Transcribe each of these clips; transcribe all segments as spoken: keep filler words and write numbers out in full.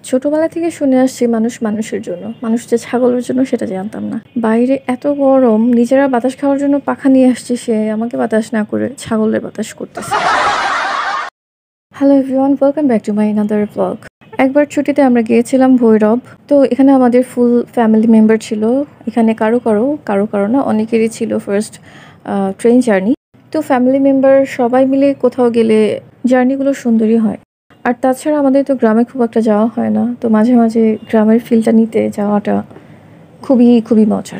ছোটবেলা থেকে শুনে আসছি মানুষ মানুষের জন্য, মানুষ যে ছাগলের জন্য সেটা জানতাম না। বাইরে এত গরম, নিজেরা বাতাস খাওয়ার জন্য পাখা নিয়ে আসছে, সে আমাকে বাতাস না করে ছাগলের বাতাস করতেছে। Hello everyone, welcome back to my another blog. একবার ছুটিতে আমরা গিয়েছিলাম ভৈরব। তো এখানে আমাদের ফুল ফ্যামিলি মেম্বার ছিল। এখানে কারো কারো কারো কারো না অনেকেরই ছিল ফার্স্ট ট্রেন জার্নি। তো ফ্যামিলি মেম্বার সবাই মিলে কোথাও গেলে জার্নিগুলো সুন্দরই হয়। আর তাছাড়া আমাদের তো গ্রামে খুব একটা যাওয়া হয় না, তো মাঝে মাঝে গ্রামের ফিলটা নিতে যাওয়াটা খুবই খুবই মজার।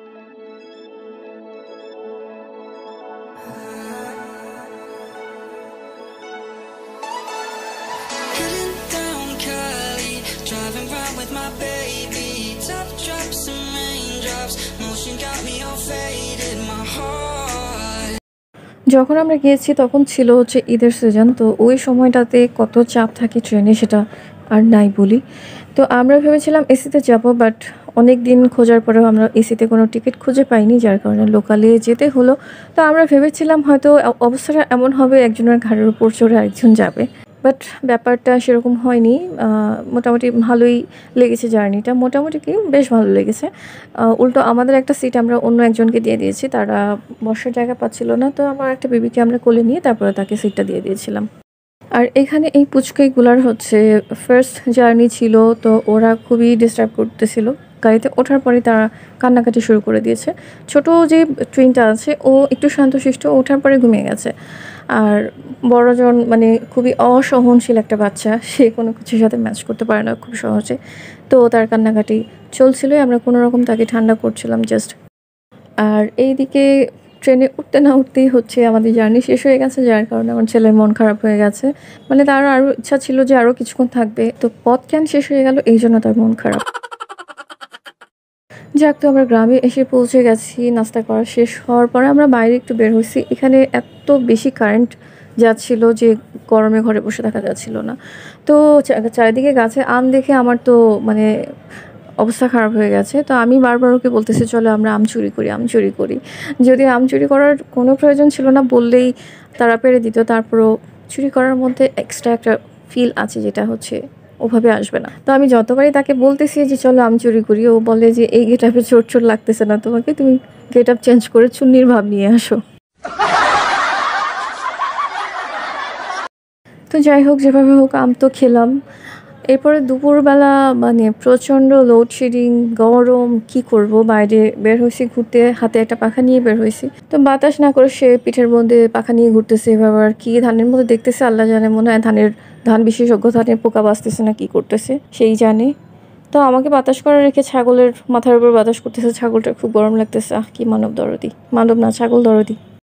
Driving round with my baby, top drops and raindrops, motion got me all faded, my heart. যখন আমরা গিয়েছি তখন ছিল হচ্ছে ঈদের সিজন, তো ওই সময়টাতে কত চাপ থাকে ট্রেনে সেটা আর নাই বলি। তো আমরা ভেবেছিলাম এসিতে যাব, বাট অনেক দিন খোঁজার পরেও আমরা এসিতে কোনো টিকিট খুঁজে পাইনি, যার কারণে লোকালে যেতে হলো। তো আমরা ভেবেছিলাম হয়তো অবস্থাটা এমন হবে একজনের ঘাড়ের উপর চড়ে আরেকজন যাবে, বাট ব্যাপারটা সেরকম হয়নি। মোটামুটি ভালোই লেগেছে জার্নিটা, মোটামুটি কি বেশ ভালো লেগেছে। উল্টো আমাদের একটা সিট আমরা অন্য একজনকে দিয়ে দিয়েছি, তারা বসার জায়গা পাচ্ছিল না, তো আমার একটা বেবিকে আমরা কোলে নিয়ে তারপরে তাকে সিটটা দিয়ে দিয়েছিলাম। আর এখানে এই পুচকেগুলার হচ্ছে ফার্স্ট জার্নি ছিল, তো ওরা খুবই ডিস্টার্ব করতেছিল। গাড়িতে ওঠার পরে তারা কান্নাকাটি শুরু করে দিয়েছে। ছোট যে ট্রেনটা আছে ও একটু শান্তশিষ্ট, ওঠার পরে ঘুমিয়ে গেছে। আর বড়জন মানে খুবই অসহনশীল একটা বাচ্চা, সে কোনো কিছুর সাথে ম্যাচ করতে পারে না খুব সহজে। তো তার কান্নাকাটি চলছিলই, আমরা কোনো রকম তাকে ঠান্ডা করছিলাম জাস্ট। আর এইদিকে ট্রেনে উঠতে না উঠতেই হচ্ছে আমাদের জার্নি শেষ হয়ে গেছে, যার কারণে আমার ছেলের মন খারাপ হয়ে গেছে। মানে তার আরও ইচ্ছা ছিল যে আরও কিছুক্ষণ থাকবে, তো পথ ক্যান শেষ হয়ে গেল, এই জন্য তার মন খারাপ। যাক, তো আমরা গ্রামে এসে পৌঁছে গেছি। নাস্তা করা শেষ হওয়ার পরে আমরা বাইরে একটু বের হয়েছি। এখানে এত বেশি কারেন্ট যাচ্ছিল যে গরমে ঘরে বসে থাকা যাচ্ছিল না। তো চারিদিকে গাছে আম দেখে আমার তো মানে অবস্থা খারাপ হয়ে গেছে। তো আমি বারবার ওকে বলতেছি চলো আমরা আম চুরি করি, আম চুরি করি। যদি আম চুরি করার কোনো প্রয়োজন ছিল না, বললেই তারা পেরে দিত। তারপরও চুরি করার মধ্যে এক্সট্রা একটা ফিল আছে, যেটা হচ্ছে ওভাবে আসবে না। তো আমি যতবারই তাকে বলতেছি যে চলো আম চুরি করি, ও বলে যে এই গেট আপে চোর চোর লাগতেছে না তোমাকে, তুমি গেট আপ চেঞ্জ করে চুন্নির ভাব নিয়ে আসো। তো যাই হোক, যেভাবে হোক আম তো খেলাম। এরপরে দুপুরবেলা মানে প্রচণ্ড লোডশেডিং, গরম, কি করব, বাইরে বের হয়েছি ঘুরতে, হাতে একটা পাখা নিয়ে বের হয়েছি। তো বাতাস না করে সে পিঠের মধ্যে পাখা নিয়ে ঘুরতেছে। এভাবে আর কি ধানের মধ্যে দেখতেছে আল্লাহ জানে, মনে হয় ধানের ধান বিশেষজ্ঞ, ধানের পোকা বাঁচতেছে না কি করতেছে সেই জানে। তো আমাকে বাতাস করে রেখে ছাগলের মাথার উপর বাতাস করতেছে। ছাগলটার খুব গরম লাগতেছে। আহ, কি মানব দরদি, মানব না ছাগল দরদি।